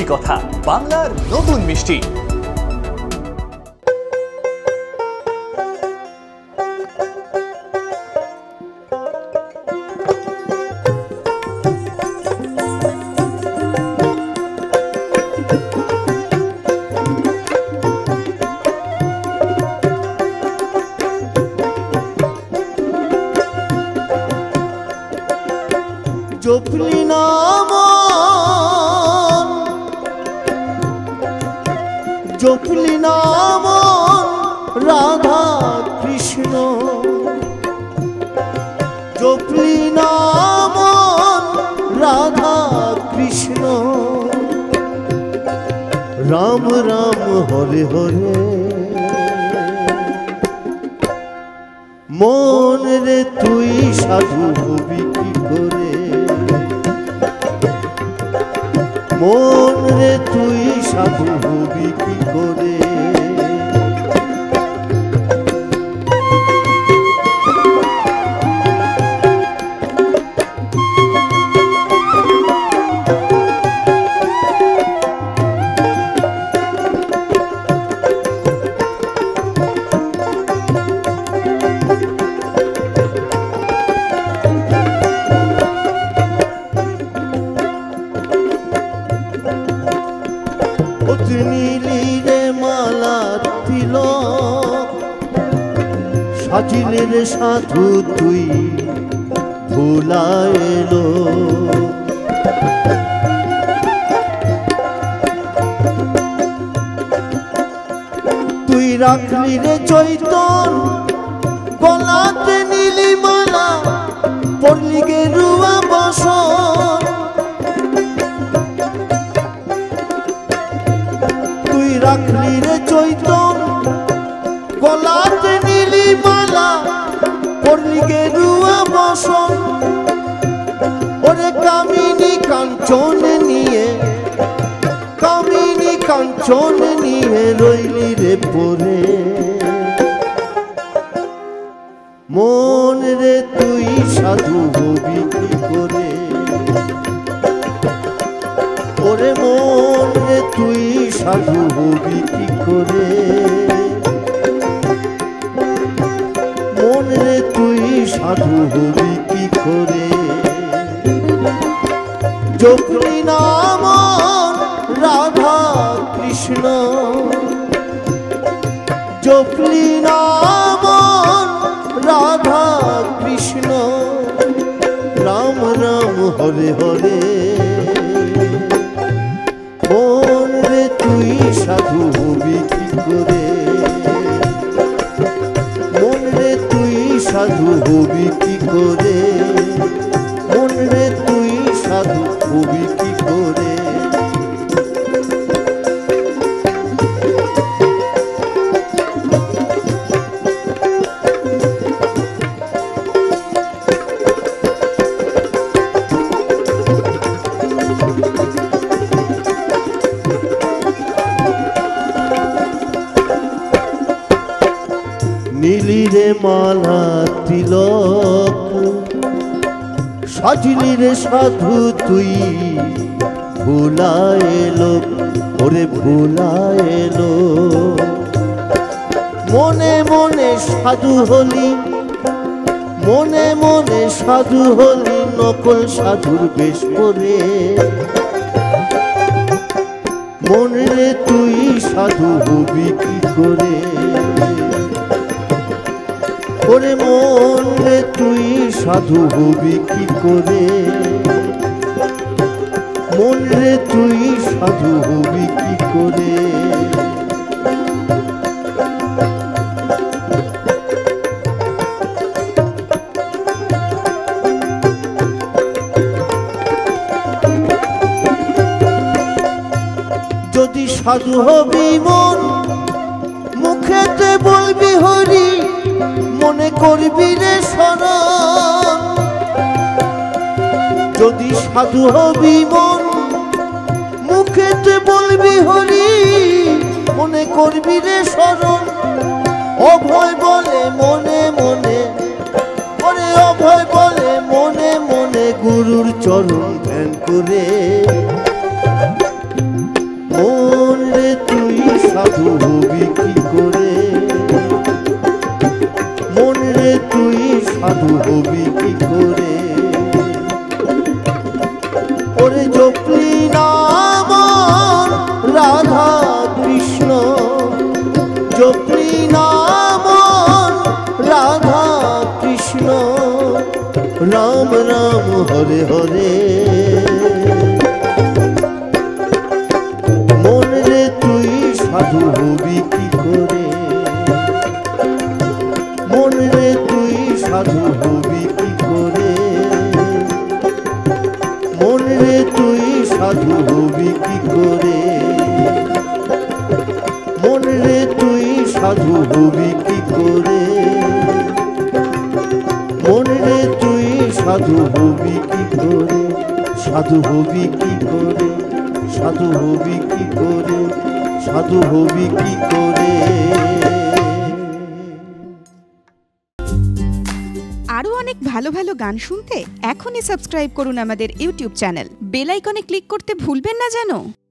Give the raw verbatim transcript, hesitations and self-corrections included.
কথা, বাংলার নতুন মিষ্টি। জপলি নাম জপলি নাম রাধা কৃষ্ণ, জপলি নাম রাধা কৃষ্ণ, রাম রাম হরে হরে। মন রে তুই সাধু হবি কি করে, মন রে তুই সাধু হবি কি করে। নীলিরে মালা তিলক সাজিলে রে সাধু তুই ভোলা এলো। তুই রাখলি রে চৈতন গলাতে নীলি মালা, পড়লি গেরুয়া বসন। রাখলি রে চৈতন গলাতে নীলি মালা, পড়লি গেরুয়া বসন। ওরে কামিনী কাঞ্চন নিয়ে, কামিনী কাঞ্চন নিয়ে রইলি রে পরে। মন রে তুই সাধু হবি কি করে, ওরে মন রে তুই সাধু হবি কি করে। মন রে তুই সাধু হবি কি করে। জপলি নাম রাধা কৃষ্ণ, জপলি নাম রাধা কৃষ্ণ, রাম রাম হরে হরে। মন রে তুই সাধু হবি কি করে, মন রে তুই সাধু হবি কি করে, মন রে তুই সাধু হবি কি করে। নীলি রে মালা তিলক সাজিলি রে সাধু তুই ভোলা এলো, ওরে ভোলা এলো। মনে মনে সাধু হলি, মনে মনে সাধু হলি, নকল সাধুর বেশ করে। মন রে তুই সাধু হবি কি করে, ওরে মন রে তুই সাধু হবি কি করে। মন রে তুই সাধু হবি কি করে। যদি সাধু হবি মন মুখেতে বলবি হরি, মনে করবি রে শরণ। যদি সাধু হবি মন মুখেতে বলবি হরি, মনে করবি রে শরণ। অভয় বলে মনে মনে, ওরে অভয় বলে মনে মনে, গুরুর চরণ ধ্যান করে। সাধু হবি কি করে, মন রে তুই সাধু হবি কি করে। ওরে জপলি নাম রাধা কৃষ্ণ, জপলি নাম রাধা কৃষ্ণ, রাম রাম হরে হরে। মন রে তুই সাধু হবি কি করে, মন রে তুই সাধু হবি কি করে, মন রে তুই সাধু হবি কি করে, মন রে তুই সাধু হবি কি করে, মন রে তুই সাধু হবি কি করে, সাধু হবি কি করে, সাধু হবি কি করে, সাধু হবি কি করে। আরও অনেক ভালো ভালো গান শুনতে এখনই সাবস্ক্রাইব করুন আমাদের ইউটিউব চ্যানেল। বেল আইকনে ক্লিক করতে ভুলবেন না যেন।